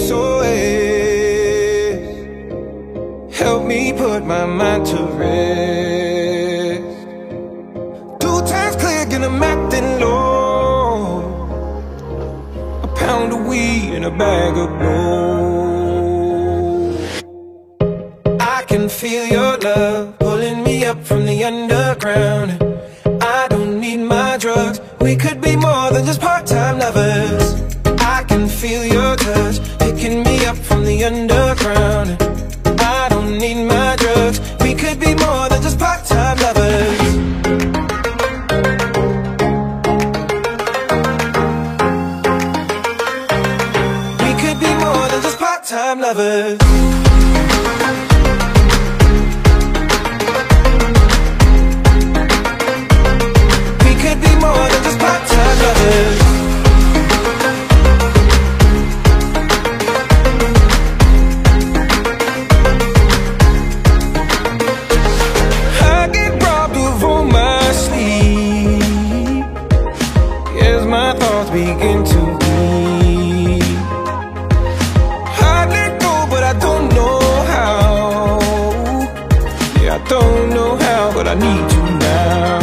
SOS. Help me put my mind to rest. 2 times clear, and I'm acting low. A pound of weed and a bag of gold. I can feel your love pulling me up from the underground. I don't need my drugs. We could be more than just part-time lovers. I can feel your touch picking me up from the underground. I don't need my drugs. We could be more than just part-time lovers. We could be more than just part-time lovers. We could be more than just part-time lovers. I get robbed of all my sleep as my thoughts begin to bleed. I let go, but I don't know how. Yeah, I don't know how, but I need to now.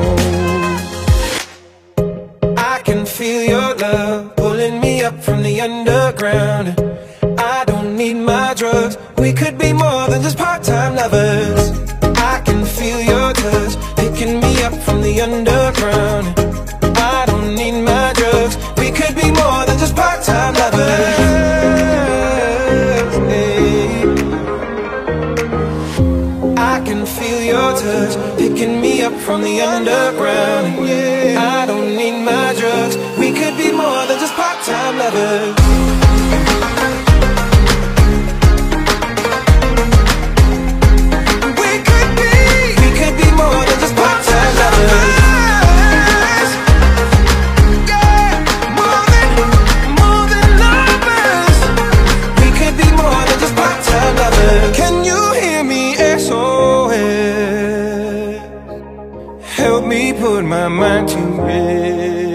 I can feel your love pulling me up from the underground. I don't need my drugs. We could be more than just part-time lovers. I can feel your touch picking me up from the underground. I don't need my drugs. We could be more than just part-time lovers. I can feel your touch picking me up from the underground. I don't need my drugs. We could be more than just part-time lovers. We could be more than just part-time lovers. Yeah, more than lovers. We could be more than just part-time lovers. Can you hear me? SOS. Help me put my mind to rest.